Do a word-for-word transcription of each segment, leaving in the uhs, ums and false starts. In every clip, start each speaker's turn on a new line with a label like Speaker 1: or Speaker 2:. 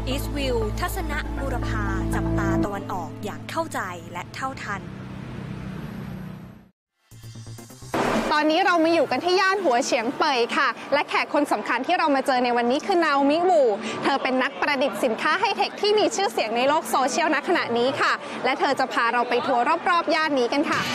Speaker 1: อีสต์วิวทัศนะบูรพาจับตาตะวันออกอย่างเข้าใจและเท่าทัน
Speaker 2: ตอนนี้เรามาอยู่กันที่ย่านหัวเฉียงเป่ยค่ะและแขกคนสำคัญที่เรามาเจอในวันนี้คือ Naomi Wu เธอเป็นนักประดิษฐ์สินค้าไฮเทคที่มีชื่อเสียงในโลกโซเชียลณขณะนี้ค่ะและเธอจะพาเราไปทัวร์รอบๆย่านนี้กันค่ะ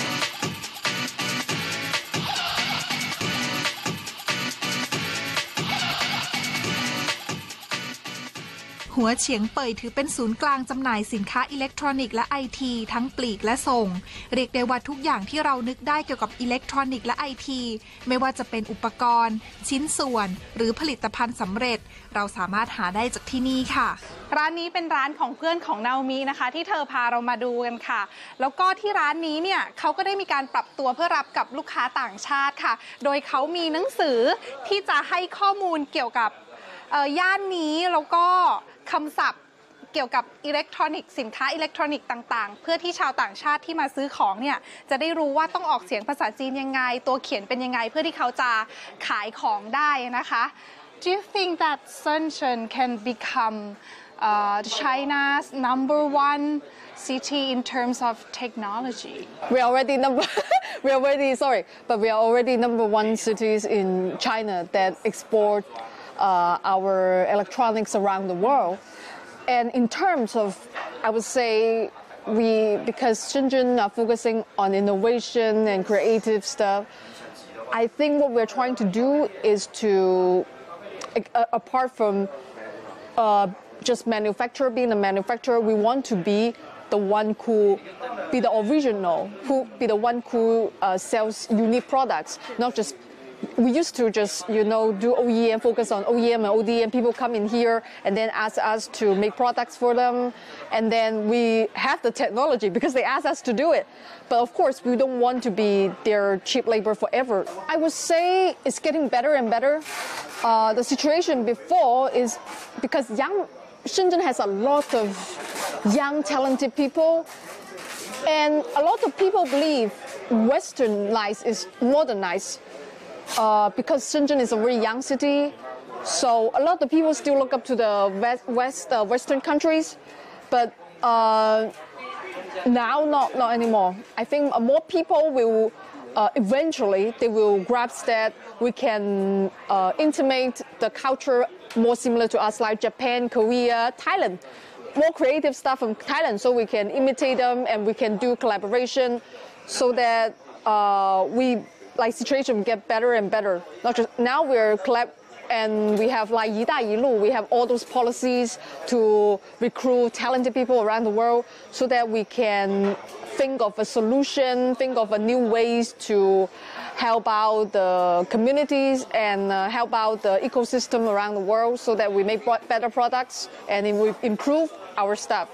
Speaker 3: หัวเฉียงเป่ยถือเป็นศูนย์กลางจำหน่ายสินค้าอิเล็กทรอนิกส์และไอทีทั้งปลีกและส่งเรียกได้ว่าทุกอย่างที่เรานึกได้เกี่ยวกับอิเล็กทรอนิกส์และไอทีไม่ว่าจะเป็นอุปกรณ์ชิ้นส่วนหรือผลิตภัณฑ์สำเร็จเราสามารถหาได้จากที่นี่ค่ะร้านนี้เป็นร้านของเพื่อนของนาโอมินะคะที่เธอพาเรามาดูกันค่ะแล้วก็ที่ร้านนี้เนี่ยเขาก็ได้มีการปรับตัวเพื่อรับกับลูกค้าต่างชาติค่ะโดยเขามีหนังสือที่จะให้ข้อมูลเกี่ยวกับย่านนี้แล้วก็คำศัพท์เกี่ยวกับอิเล็กทรอนิกส์สินค้าอิเล็กทรอนิกส์ต่างๆเพื่อที่ชาวต่างชาติที่มาซื้อของเนี่ยจะได้รู้ว่าต้องออกเสียงภาษาจีนยังไงตัวเขียนเป็นยังไงเพื่อที่เขาจะขายของได้นะคะ Do you think that Shenzhen can become uh, China's number one city in terms of technology?
Speaker 4: We are already number we are already sorry, but we are already number one cities in China that export Uh, our electronics around the world. And in terms of, I would say, we, because Shenzhen are focusing on innovation and creative stuff, I think what we're trying to do is to, uh, apart from uh, just manufacturer, being a manufacturer, we want to be the one who be the original, who be the one who uh, sells unique products, not just we used to just, you know, do O E M, focus on O E M and O D M. People come in here and then ask us to make products for them. And then we have the technology because they ask us to do it. But of course, we don't want to be their cheap labor forever. I would say it's getting better and better. Uh, the situation before is because young, Shenzhen has a lot of young, talented people. And a lot of people believe Westernized is modernized. Uh, because Shenzhen is a very young city, so a lot of people still look up to the West, West uh, Western countries, but uh, now not not anymore. I think more people will uh, eventually they will grasp that we can uh, intimate the culture more similar to us, like Japan, Korea, Thailand. More creative stuff from Thailand, so we can imitate them and we can do collaboration, so that uh, we. Like situation get better and better. Not just now we're collab and we have like 一带一路, we have all those policies to recruit talented people around the world so that we can think of a solution, think of a new ways to help out the communities and uh, help out the ecosystem around the world so that we make better products and it will improve our stuff.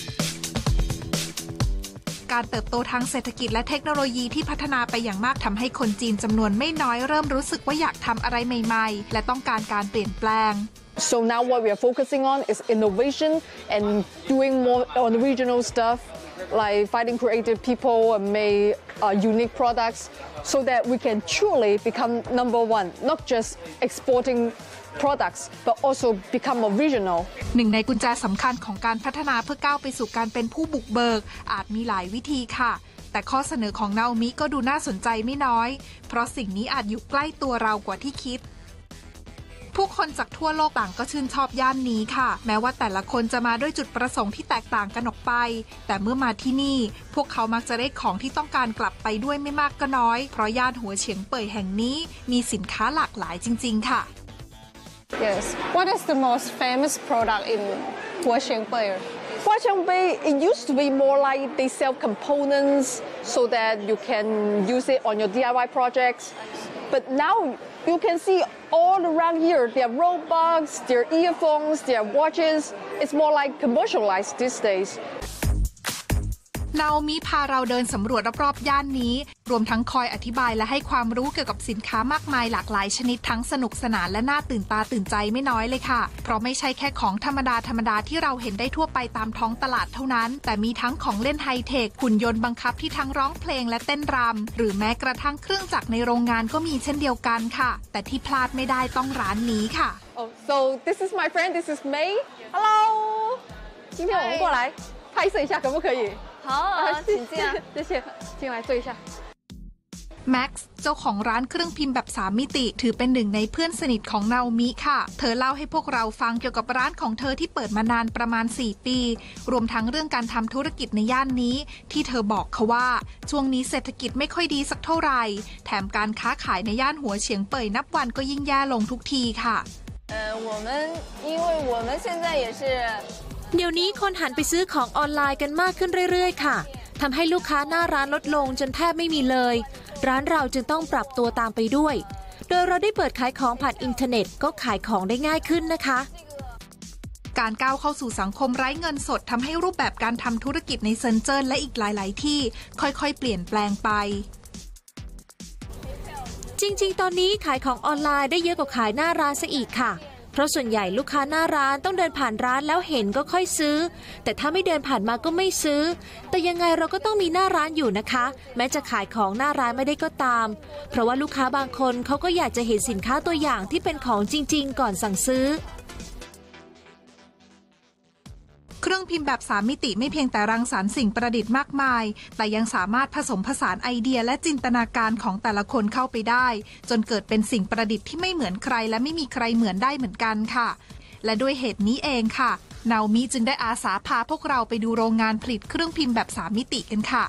Speaker 3: การเติบโตทางเศรษฐกิจและเทคโนโลยีที่พัฒนาไปอย่างมากทำให้คนจีนจำนวนไม่น้อยเริ่มรู้สึกว่าอยากทำอะไรใหม่ๆและต้องการการเปลี่ยนแปลง
Speaker 4: So now what we are focusing on is innovation and doing more on the regional stuff, like finding creative people and make uh, unique products, so that we can truly become number one, not just exporting products, but also become a regional.
Speaker 3: หนึ่งในกุญแจสำคัญของการพัฒนาเพื่อก้าวไปสู่การเป็นผู้บุกเบิกอาจมีหลายวิธีค่ะแต่ข้อเสนอของนาโอมิก็ดูน่าสนใจไม่น้อยเพราะสิ่งนี้อาจอยู่ใกล้ตัวเรากว่าที่คิดผู้คนจากทั่วโลกต่างก็ชื่นชอบย่านนี้ค่ะแม้ว่าแต่ละคนจะมาด้วยจุดประสงค์ที่แตกต่างกันออกไปแต่เมื่อมาที่นี่พวกเขามักจะได้ของที่ต้องการกลับไปด้วยไม่มากก็น้อยเพราะย่านหัวเฉียงเป่ยแห่งนี้มีสินค้าหลากหลายจริงๆค่ะ
Speaker 2: Yes. What is the most famous product in Huaqiangbei?
Speaker 4: Huaqiangbei, it used to be more like they sell components so that you can use it on your D I Y projects. But now you can see all around here, there are robots, there are earphones, there are watches. It's more like commercialized these days.
Speaker 3: นาโอมิพาเราเดินสำรวจรอบๆย่านนี้รวมทั้งคอยอธิบายและให้ความรู้เกี่ยวกับสินค้ามากมายหลากหลายชนิดทั้งสนุกสนานและน่าตื่นตาตื่นใจไม่น้อยเลยค่ะเพราะไม่ใช่แค่ของธรรมดาธรรมดาที่เราเห็นได้ทั่วไปตามท้องตลาดเท่านั้นแต่มีทั้งของเล่นไฮเทคหุ่นยนต์บังคับที่ทั้งร้องเพลงและเต้นรำหรือแม้กระทั่งเครื่องจักรในโรงงานก็มีเช่นเดียวกันค่ะแต่ที่พลาดไม่ได้ต้องร้านนี้ค่ะ
Speaker 4: Oh, so this is my friend. This is May. Hello， 今天我们过来拍摄一下，可不可以？
Speaker 5: 好啊，请进啊，
Speaker 4: 谢谢，进来坐一下。
Speaker 3: แม็กซ์เจ้าของร้านเครื่องพิมพ์แบบสามมิติถือเป็นหนึ่งในเพื่อนสนิทของนาโอมิค่ะเธอเล่าให้พวกเราฟังเกี่ยวกับร้านของเธอที่เปิดมานานประมาณสี่ปีรวมทั้งเรื่องการทำธุรกิจในย่านนี้ที่เธอบอกเขาว่าช่วงนี้เศรษฐกิจไม่ค่อยดีสักเท่าไหร่แถมการค้าขายในย่านหัวเฉียงเป่ยนับวันก็ยิ่งแย่ลงทุกทีค่ะ
Speaker 5: 呃，我们因为我们现在也是
Speaker 1: เดี๋ยวนี้คนหันไปซื้อของออนไลน์กันมากขึ้นเรื่อยๆค่ะทำให้ลูกค้าหน้าร้านลดลงจนแทบไม่มีเลยร้านเราจึงต้องปรับตัวตามไปด้วยโดยเราได้เปิดขายของผ่านอินเทอร์เน็ตก็ขายของได้ง่ายขึ้นนะคะ
Speaker 3: การก้าวเข้าสู่สังคมไร้เงินสดทำให้รูปแบบการทำธุรกิจในเซินเจิ้นและอีกหลายๆที่ค่อยๆเปลี่ยนแปลงไป
Speaker 1: จริงๆตอนนี้ขายของออนไลน์ได้เยอะกว่าขายหน้าร้านซะอีกค่ะเพราะส่วนใหญ่ลูกค้าหน้าร้านต้องเดินผ่านร้านแล้วเห็นก็ค่อยซื้อแต่ถ้าไม่เดินผ่านมาก็ไม่ซื้อแต่ยังไงเราก็ต้องมีหน้าร้านอยู่นะคะแม้จะขายของหน้าร้านไม่ได้ก็ตามเพราะว่าลูกค้าบางคนเขาก็อยากจะเห็นสินค้าตัวอย่างที่เป็นของจริงๆก่อนสั่งซื้อ
Speaker 3: เครื่องพิมพ์แบบสามมิติไม่เพียงแต่รังสรรค์สิ่งประดิษฐ์มากมายแต่ยังสามารถผสมผสานไอเดียและจินตนาการของแต่ละคนเข้าไปได้จนเกิดเป็นสิ่งประดิษฐ์ที่ไม่เหมือนใครและไม่มีใครเหมือนได้เหมือนกันค่ะและด้วยเหตุนี้เองค่ะนาโอมิจึงได้อาสาพาพวกเราไปดูโรงงานผลิตเครื่องพิมพ์แบบสามมิติกันค่ะ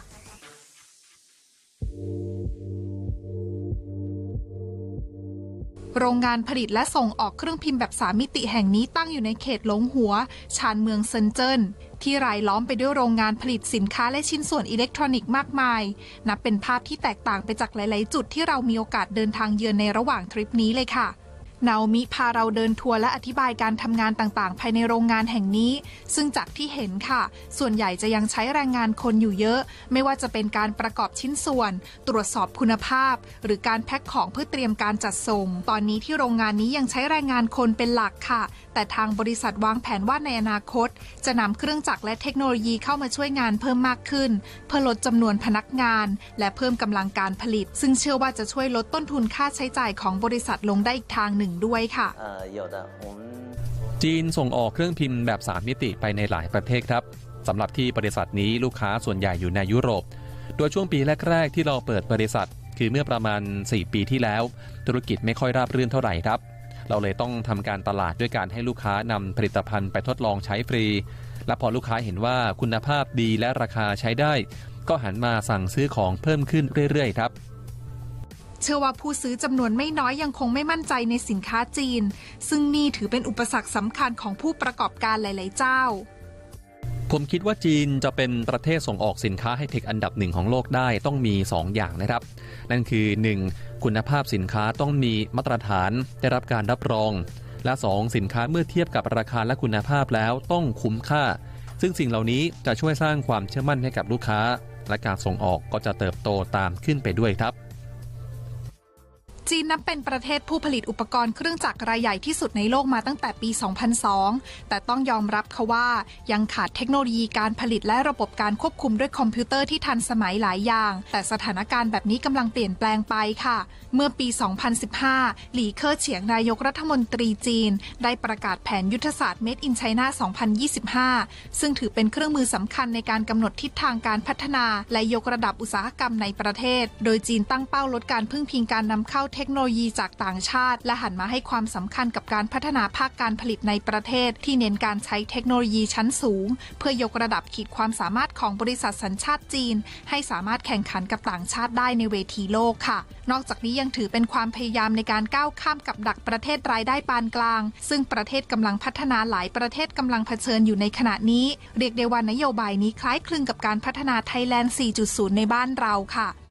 Speaker 3: โรงงานผลิตและส่งออกเครื่องพิมพ์แบบสามมิติแห่งนี้ตั้งอยู่ในเขตหลงหัวชานเมืองเซินเจิ้นที่รายล้อมไปด้วยโรงงานผลิตสินค้าและชิ้นส่วนอิเล็กทรอนิกส์มากมายนับเป็นภาพที่แตกต่างไปจากหลายๆจุดที่เรามีโอกาสเดินทางเยือนในระหว่างทริปนี้เลยค่ะนาโอมิพาเราเดินทัวร์และอธิบายการทำงานต่างๆภายในโรงงานแห่งนี้ซึ่งจากที่เห็นค่ะส่วนใหญ่จะยังใช้แรงงานคนอยู่เยอะไม่ว่าจะเป็นการประกอบชิ้นส่วนตรวจสอบคุณภาพหรือการแพ็คของเพื่อเตรียมการจัดส่งตอนนี้ที่โรงงานนี้ยังใช้แรงงานคนเป็นหลักค่ะแต่ทางบริษัทวางแผนว่าในอนาคตจะนำเครื่องจักรและเทคโนโลยีเข้ามาช่วยงานเพิ่มมากขึ้นเพื่อลดจำนวนพนักงานและเพิ่มกำลังการผลิตซึ่งเชื่อว่าจะช่วยลดต้นทุนค่าใช้จ่ายของบริษัทลงได้อีกทางหนึ่งด้วยค่ะ
Speaker 6: จีนส่งออกเครื่องพิมพ์แบบสามมิติไปในหลายประเทศครับสำหรับที่บริษัทนี้ลูกค้าส่วนใหญ่อยู่ในยุโรปโดยช่วงปีแรกๆที่เราเปิดบริษัทคือเมื่อประมาณสี่ปีที่แล้วธุรกิจไม่ค่อยราบรื่นเท่าไหร่ครับเราเลยต้องทำการตลาดด้วยการให้ลูกค้านำผลิตภัณฑ์ไปทดลองใช้ฟรีและพอลูกค้าเห็นว่าคุณภาพดีและราคาใช้ได้ก็หันมาสั่งซื้อของเพิ่มขึ้นเรื่อยๆครับ
Speaker 3: เชื่อว่าผู้ซื้อจำนวนไม่น้อยยังคงไม่มั่นใจในสินค้าจีนซึ่งนี่ถือเป็นอุปสรรคสำคัญของผู้ประกอบการหลายๆเจ้า
Speaker 6: ผมคิดว่าจีนจะเป็นประเทศส่งออกสินค้าไฮเทคอันดับหนึ่งของโลกได้ต้องมีสองอย่างนะครับนั่นคือหนึ่งคุณภาพสินค้าต้องมีมาตรฐานได้รับการรับรองและสองสินค้าเมื่อเทียบกับราคาและคุณภาพแล้วต้องคุ้มค่าซึ่งสิ่งเหล่านี้จะช่วยสร้างความเชื่อมั่นให้กับลูกค้าและการส่งออกก็จะเติบโตตามขึ้นไปด้วยครับ
Speaker 3: จีนนับเป็นประเทศผู้ผลิตอุปกรณ์เครื่องจักรรายใหญ่ที่สุดในโลกมาตั้งแต่ปี สองพันสอง แต่ต้องยอมรับค่ะว่ายังขาดเทคโนโลยีการผลิตและระบบการควบคุมด้วยคอมพิวเตอร์ที่ทันสมัยหลายอย่างแต่สถานการณ์แบบนี้กำลังเปลี่ยนแปลงไปค่ะเมื่อปี สองพันสิบห้า หลี่เค่อเฉียงนายกรัฐมนตรีจีนได้ประกาศแผนยุทธศาสตร์ Made in China สองพันยี่สิบห้า ซึ่งถือเป็นเครื่องมือสำคัญในการกำหนดทิศทางการพัฒนาและยกระดับอุตสาหกรรมในประเทศโดยจีนตั้งเป้าลดการพึ่งพิงการนำเข้าเทคโนโลยีจากต่างชาติและหันมาให้ความสำคัญกับการพัฒนาภาคการผลิตในประเทศที่เน้นการใช้เทคโนโลยีชั้นสูงเพื่อยกระดับขีดความสามารถของบริษัทสัญชาติจีนให้สามารถแข่งขันกับต่างชาติได้ในเวทีโลกค่ะนอกจากนี้ยังถือเป็นความพยายามในการก้าวข้ามกับดักประเทศรายได้ปานกลางซึ่งประเทศกำลังพัฒนาหลายประเทศกำลังเผชิญอยู่ในขณะนี้เรียกได้ว่านโยบายนี้คล้ายคลึงกับการพัฒนา Thailand สี่จุดศูนย์ ในบ้านเราค่ะ